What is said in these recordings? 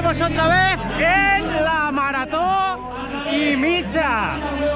estamos otra vez en la Marató y Mitja.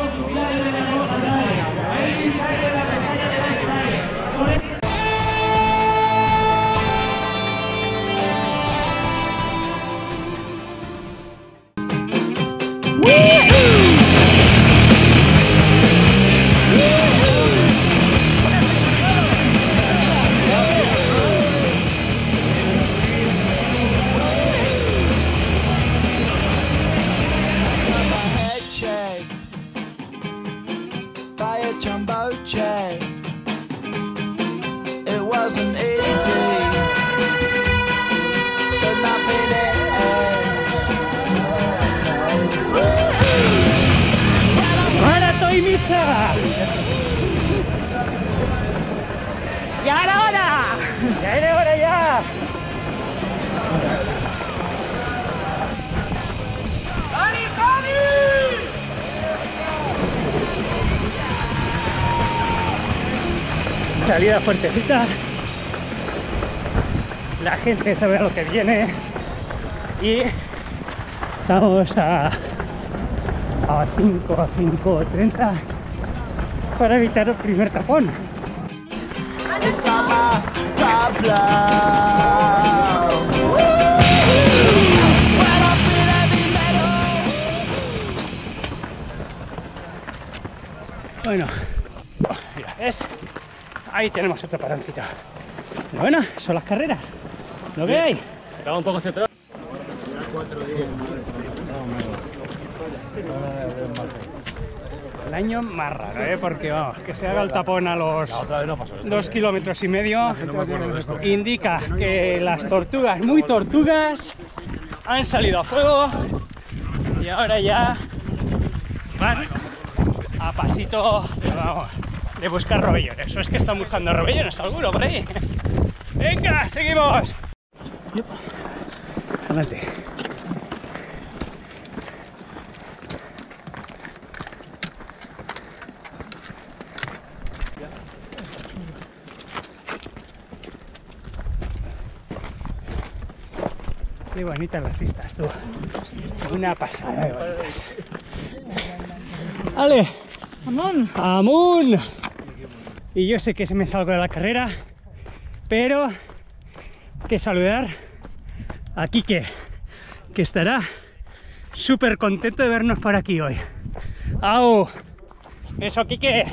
It wasn't easy, but nothing ¡Marató y Mitja! ¡Ya era hora! ¡Ya era hora ya! ¡Dani, Dani! Salida fuertecita, la gente sabe a lo que viene y estamos a 5:30 para evitar el primer tapón. It's not my problem. Bueno, ya ves, ahí tenemos otra parancita. Pero bueno, son las carreras, ¿lo veis? Estaba un poco centrado. El año más raro, porque vamos, que se haga el tapón a los 2,5 kilómetros indica que las tortugas, muy tortugas, han salido a fuego y ahora ya van a pasito, vamos, de buscar robellones. ¿O es que están buscando robellones alguno por ahí? ¡Venga, seguimos! Adelante. Qué bonitas las vistas, tú. Una pasada de bonitas. ¡Ale! ¡Amun! ¡Amun! Y yo sé que se me salgo de la carrera, pero que saludar a Quique, que estará súper contento de vernos por aquí hoy. ¡Au! ¡Eso, Quique!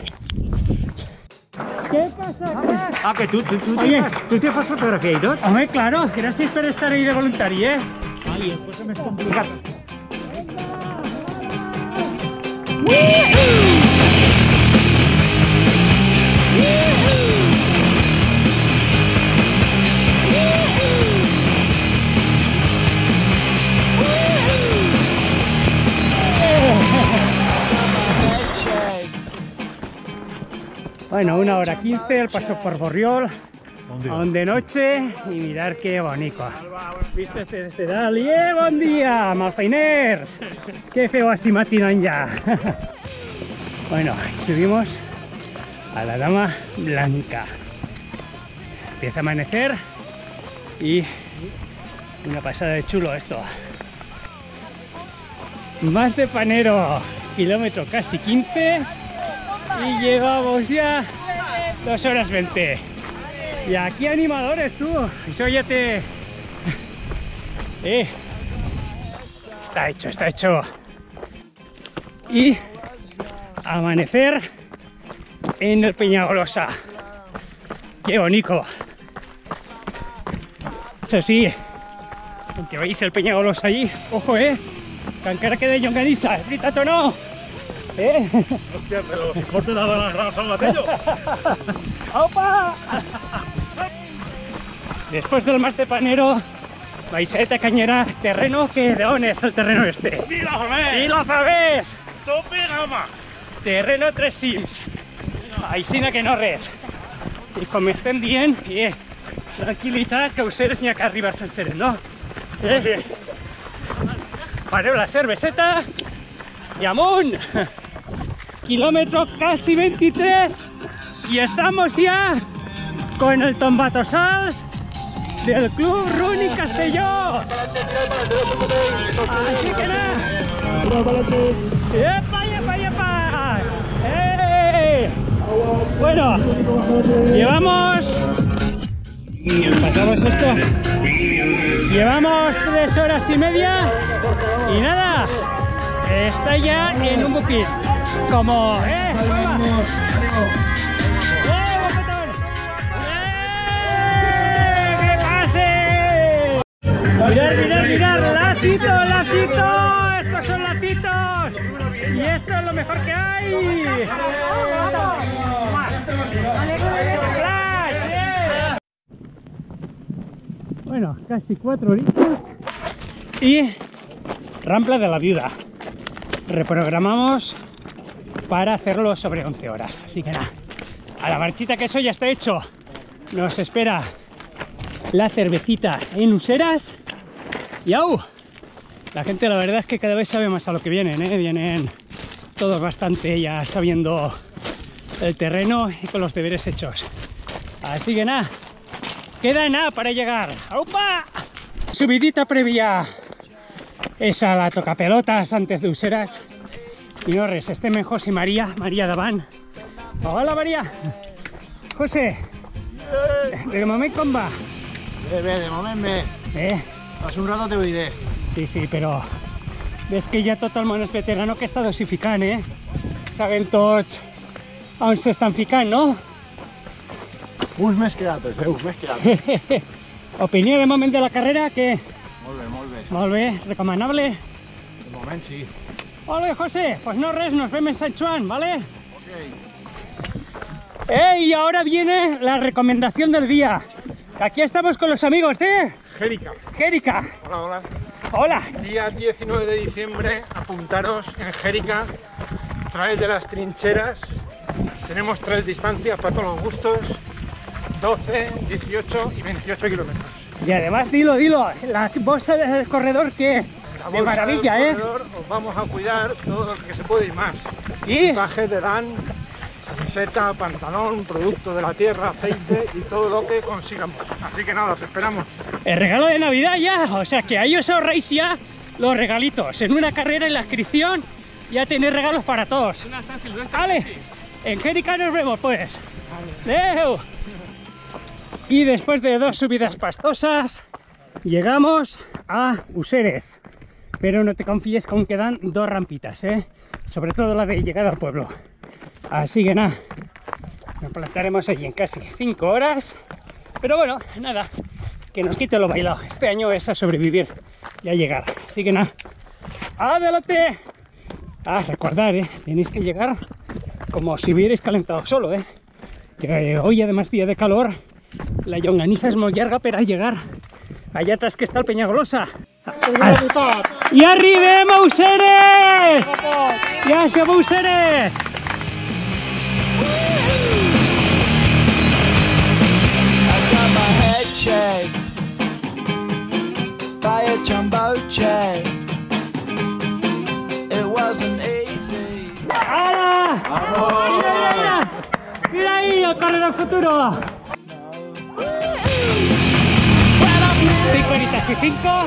¿Qué pasa? Ah, que tú Oye, ¿tú te haces fotografía y todo? Hombre, claro, gracias por estar ahí de voluntario, ¿eh? Ay, después se me es complicado. Bueno, 1:15, el paso por Borriol, aún de noche, y mirar qué bonito. ¿Viste desde Dali? ¡Bon dia, malfeiners! ¡Qué feo así matinan ya! Bueno, subimos a la Dama Blanca. Empieza a amanecer y una pasada de chulo esto. Más de Panero, kilómetro casi 15. Y llevamos ya 2:20. Y aquí animadores, tú. Óyete. Está hecho, está hecho. Y amanecer en el Peñagolosa. Qué bonito. Eso sí, aunque veis el Peñagolosa allí, ojo, que encara queda llonganissa, ¿es veritat o no? Hostia, pero si corte la grasa al Matello. ¡Opa! Después del Mas de Panero, Baixeta, Cañera, terreno que de on és el terreno este? ¡Y I la sabés! ¡Tope gama! Terreno 3 cims. Aixina que no res. I com estem dient, tranquil·litat, que useres n'hi ha que arribar senceres, no? Fareu la cerveseta y amunt. Kilómetro casi 23 y estamos ya con el tombatosals del Club Running Castelló. Así que nada. ¡Epa, epa, epa! ¡Ey! Bueno, llevamos... Pasamos esto. Llevamos 3 horas y media y nada, está ya en un booking. Como, ¡vamos! ¡Que pase! Mirad, mirad, mirad, lacito, lacito, estos son lacitos y esto es lo mejor que hay. Bueno, casi 4 horitas y Rampla de la Viuda. Reprogramamos para hacerlo sobre 11 horas. Así que nada, a la marchita, que eso ya está hecho. Nos espera la cervecita en Useras. Y ¡au! La gente, la verdad es que cada vez sabe más a lo que vienen, ¿eh? Vienen todos bastante ya sabiendo el terreno y con los deberes hechos. Así que nada, queda nada para llegar. ¡Aupa! Subidita previa esa, la tocapelotas antes de Useras. Y Norres, estem José María Davant. Hola María. José, de moment com va? Bé, de moment bé. Hace un rato te oiré. Sí, però ves que ja tot el món és veterano que està dosificant, Saben tots on s'estan ficant, no? Uns més que altres, uns més que altres. Opinió de moment de la carrera, què? Molt bé, molt bé. Molt bé, recomanable? De moment sí. Molt bé, José, pues no res, nos vemos en San Juan, ¿vale? Ok. Y ahora viene la recomendación del día. Aquí estamos con los amigos de... Jérica. Jérica. Hola, hola. Hola. Día 19 de diciembre, apuntaros en Jérica, Trail de las Trincheras. Tenemos 3 distancias para todos los gustos, 12, 18 y 28 kilómetros. Y además, dilo, la bolsa del corredor que de maravilla, del corredor, os vamos a cuidar todo lo que se puede y más. Y Equipaje de LAN, camiseta, pantalón, producto de la tierra, aceite y todo lo que consigamos. Así que nada, os esperamos. el regalo de Navidad ya, o sea que ahí os ahorráis ya los regalitos. En una carrera, en la inscripción, ya tenéis regalos para todos. Vale, en Jérica nos vemos pues. Adeu. Y después de 2 subidas pastosas, llegamos a Useres. Pero no te confíes que aún quedan 2 rampitas, sobre todo la de llegada al pueblo. Así que nada, nos plantaremos allí en casi 5 horas. Pero bueno, nada, que nos quite lo bailado. Este año es a sobrevivir y a llegar. Así que nada, ¡adelante! Recordad, tenéis que llegar como si hubierais calentado solo, que hoy, además, día de calor, la llonganissa és molt llarga per a llegar allà atrás que està el Penyagolosa. I arribem a Useres! Ja estem a Useres! I got my head shaved by a jumbo jet. It wasn't easy. ¡Hala! ¡Mira! ¡Mira ahí el corredor futuro! 5:45.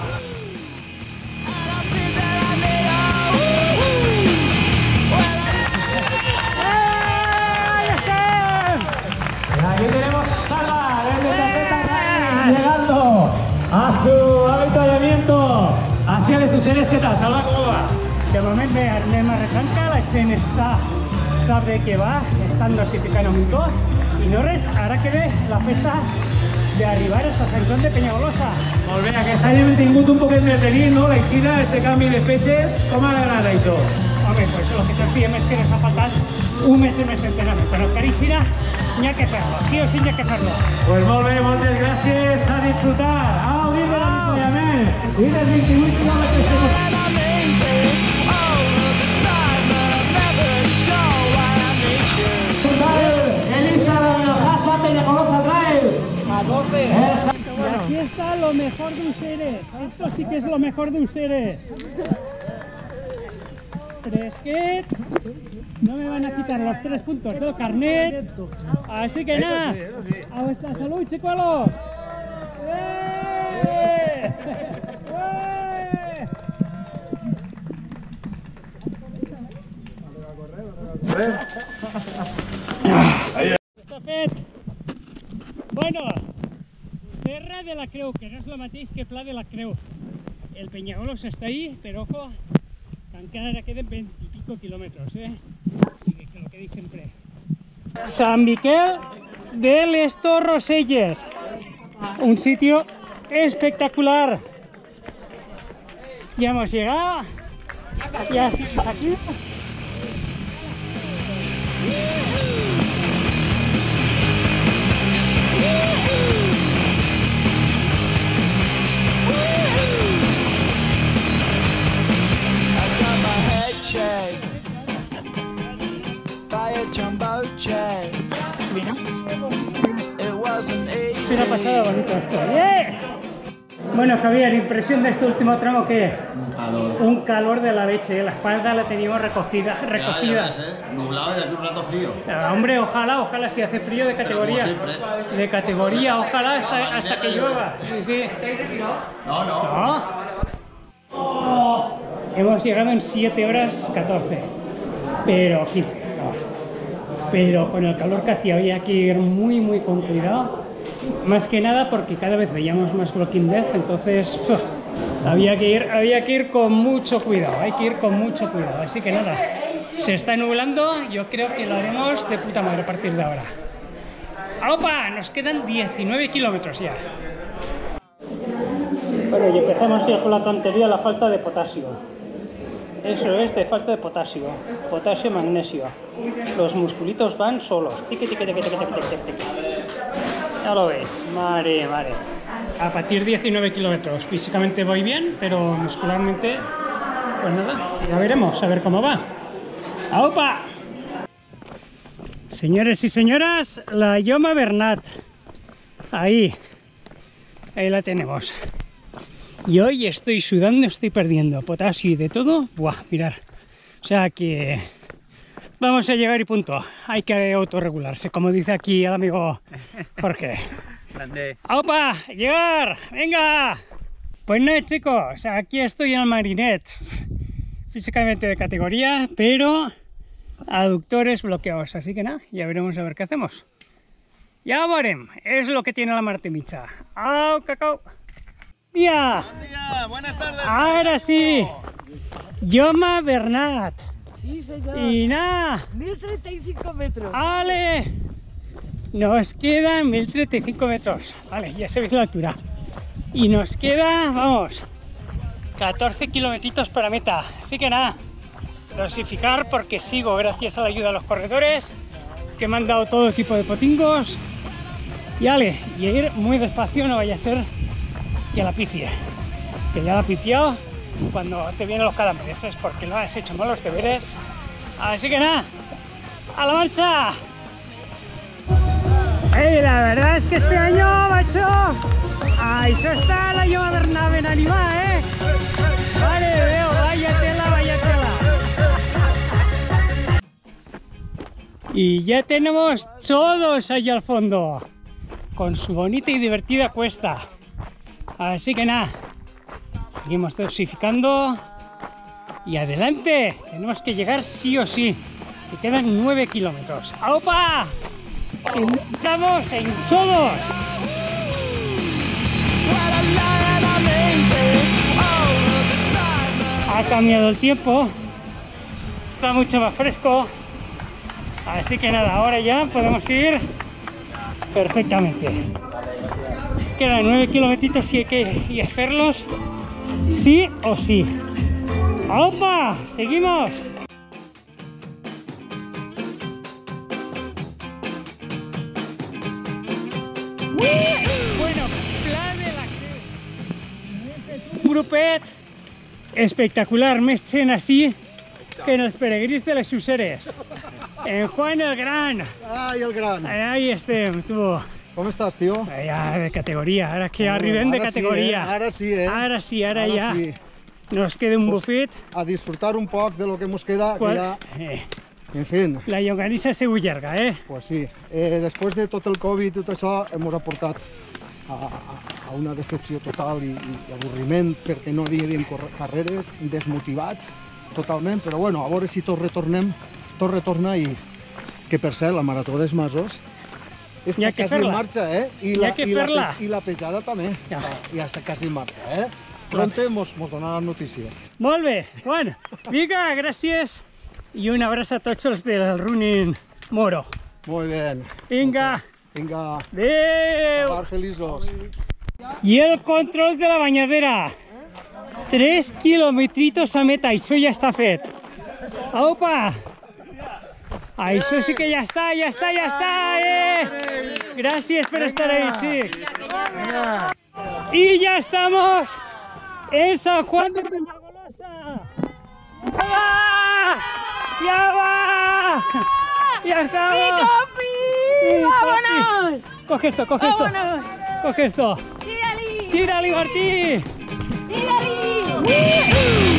Aquí tenemos a Salva desde Tarreta llegando a su avituallamiento hacia les Useres. ¿Qué tal, Salva? ¿Cómo va? De moment bé, anem a arrencar, la gent sap de què va, estan dosificant un muntó i no res, ara queda la festa d'arribar hasta Sant Joan de Penyagolosa. Molt bé, aquest any hem tingut un poquet més de nit, no? La Ixina, este canvi de fetges, com ha agradado això? Hombre, pues lo que te diem es que nos ha faltat un mes més d'entrenament, però que Ixina n'hi ha que fer-lo, sí o sí n'hi ha que fer-lo. Pues molt bé, moltes gràcies, a disfrutar, a gaudir de l'avituallament i dels 28 quilòmetres que nos... Y aquí está lo mejor de Useres. Esto sí que es lo mejor de Useres. Fresquet. No me van a quitar los 3 puntos del carnet. Así que nada, a vuestra salud, chicuelos. que no és el mateix que Pla de la Creu. El Peñagolos està ahí, però ojo, que encara queden 20 y pico kilómetros, Así que lo que di siempre. San Miquel de les Torroselles, un sitio espectacular. Ya hemos llegado, ya estamos aquí. Es una pasada bonito esto. ¡Yeah! Bueno, Javier, impresión de este último tramo, ¿qué? Un calor. Un calor de la leche, la espalda la teníamos recogida. Ya ves, nublado y de aquí un rato frío. Hombre, ojalá si hace frío de categoría. De categoría, ojalá hasta que llueva. Sí, sí. No. ¿No? Oh, hemos llegado en 7 horas 14, pero 15. No. Pero con el calor que hacía había que ir muy con cuidado. Más que nada porque cada vez veíamos más Walking Dead, entonces había que ir con mucho cuidado, hay que ir con mucho cuidado. Así que nada, se está nublando, yo creo que lo haremos de puta madre a partir de ahora. ¡Opa! Nos quedan 19 kilómetros ya. Bueno, y empezamos ya con la tontería, la falta de potasio. Eso es de falta de potasio, potasio, magnesio. Los musculitos van solos. Tiqui. Ya lo veis, madre. A partir de 19 kilómetros. Físicamente voy bien, pero muscularmente, pues nada, ya veremos, a ver cómo va. ¡Aupa! Señores y señoras, la Lloma Bernat. Ahí la tenemos. Y hoy estoy sudando, estoy perdiendo potasio y de todo. Buah, mirad. O sea que vamos a llegar y punto. Hay que autorregularse, como dice aquí el amigo Jorge. Grande. ¡Opa! ¡Llegar! ¡Venga! Pues nada, chicos, aquí estoy en el Marinet. Físicamente de categoría, pero aductores bloqueados. Así que nada, ya veremos a ver qué hacemos. Ya veremos. Es lo que tiene la Martimicha. ¡Au, cacao! ¡Mira! Buen día, buenas tardes. Ahora sí. Lloma Bernat. Sí, señor. Y nada. 1035 metros. ¡Ale! Nos quedan 1035 metros. Vale, ya se ve la altura. Y nos queda, vamos, 14 kilometritos para meta. Así que nada, dosificar porque sigo gracias a la ayuda de los corredores que me han dado todo tipo de potingos. Y ale, y ir muy despacio, no vaya a ser que la pifie. Que ya la ha pifiado cuando te vienen los calambres, es porque no has hecho mal los deberes. Así que nada, ¡a la marcha! ¡Ey, la verdad es que este año, macho! ¡Ahí está la Lloma Bernat ben animada, Vale, veo, vaya tela. Y ya tenemos todos allá al fondo, con su bonita y divertida cuesta. Así que nada, seguimos dosificando y adelante, tenemos que llegar sí o sí, que quedan 9 kilómetros. ¡Aupa! ¡Estamos en todos! Ha cambiado el tiempo, está mucho más fresco, así que nada, ahora ya podemos ir perfectamente. Quedan 9 kilometritos y hay que hacerlos sí o sí. ¡Opa! ¡Seguimos! Bueno, Pla de la Creu. Un grupet espectacular, me echen así que en els peregrins de les Useres. En Juan el Gran. Ai, el gran. Ahí estem, tu. Com estàs, tio? Ya de categoría, ahora que arribem de categoría. Ara sí, Ahora sí, Ara ya. sí. Nos queda un buffet. A disfrutar un poc de lo que nos queda, que ya... En fin, La llonganissa se ullarga, pues sí. Després de tot el Covid i tot això, hem aportat a una decepció total i avorriment perquè no hi havia carreres, desmotivats totalment, però bueno, a veure si tot retorna i que per cert, la Marató dels Masos està que quasi en fer-la. marxa, eh? Hi ha que fer-la. I la pejada també, Ja. ja està quasi en marxa, eh? Pronte mos donaran notícies. Molt bé, bueno, vinga, gràcies i un abraç a tots els del Running Moro. Molt bé. Vinga, Vinga, adéu! agar feliços. I el control de la banyadera. 3 quilometritos a meta, això ja està fet. Aupa! Això sí que ja està, ja està, ja està! Gràcies per estar ahí, xics. Y ya estamos en San Juan de Peñagolosa. ¡Ya va! ¡Ya va! ¡Ya estamos! ¡Vámonos! Coge esto, coge esto. ¡Vámonos! Coge esto. ¡Tírali! ¡Tírali, Martí! ¡Tírali!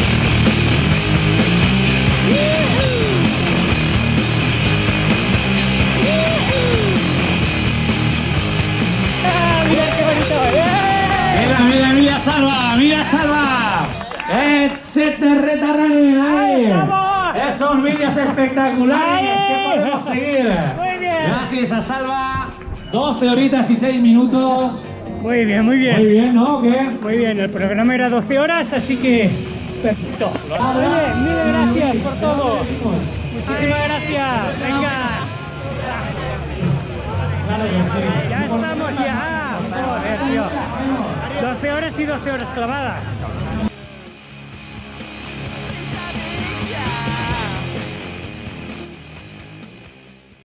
¡Ah, mira qué bonito! Mira, mira, mira, Salva, mira, Salva. Etcétera, running, ahí. Esos vídeos espectaculares que podemos seguir. Muy bien. Gracias a Salva. 12 horitas y 6 minutos. Muy bien, muy bien. Muy bien, ¿no? ¿Qué? Muy bien, el programa era 12 horas, así que perfecto. Muy bien, mil gracias por todo. Muchísimas gracias. Venga. Claro que sí. Ya estamos, ya. Joder, tío. 12 horas y 12 horas clavadas.